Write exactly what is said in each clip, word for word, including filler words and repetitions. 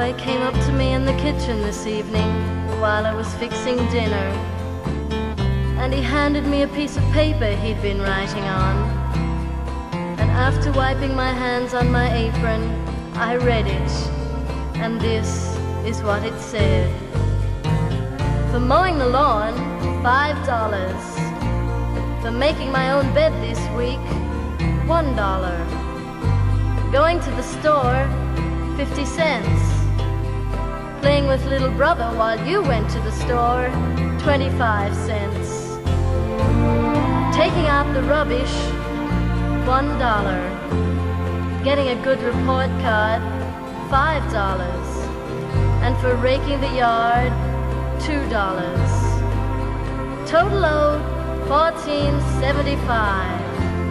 boy came up to me in the kitchen this evening while I was fixing dinner, and he handed me a piece of paper he'd been writing on. And after wiping my hands on my apron, I read it, and this is what it said. For mowing the lawn, five dollars. For making my own bed this week, one dollar. Going to the store, fifty cents. Playing with little brother while you went to the store, twenty-five cents. Taking out the rubbish, one dollar. Getting a good report card, five dollars. And for raking the yard, two dollars. Total owed, fourteen seventy-five.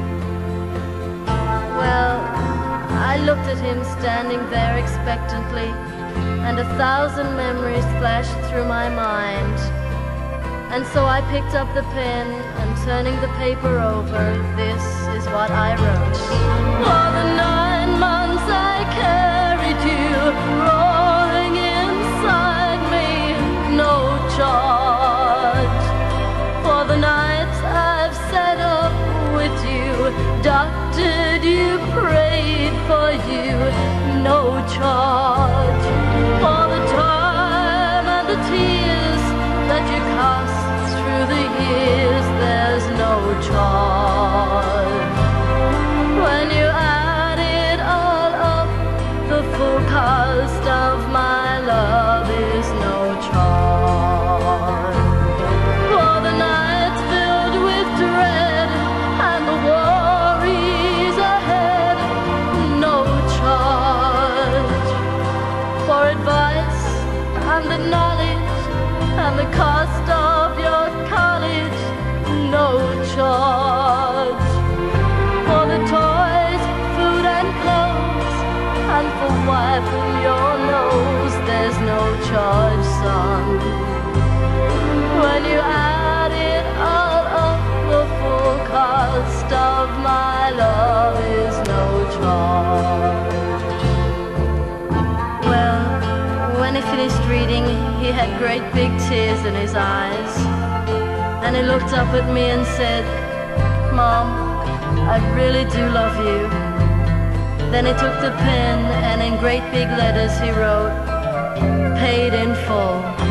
Well, I looked at him standing there expectantly, and a thousand memories flashed through my mind. And so I picked up the pen, and turning the paper over, this is what I wrote. For the nine months I carried you, roaring inside me, no charge. For the nights I've sat up with you, doctored you, prayed for you, no charge. For the time and the tears that you cost through the years, there's no charge. When you add it all up, the full cost of my love is no charge. For the nights filled with dread and the worries ahead, no charge. For advice and the knowledge and the cost of your college, no charge. For the toys, food and clothes, and for wiping your nose, there's no charge, son. When you add it all up, the full cost of my love is no charge. Well, when he finished reading, he had great big tears in his eyes, and he looked up at me and said, Mom, I really do love you. Then he took the pen, and in great big letters he wrote, paid in full.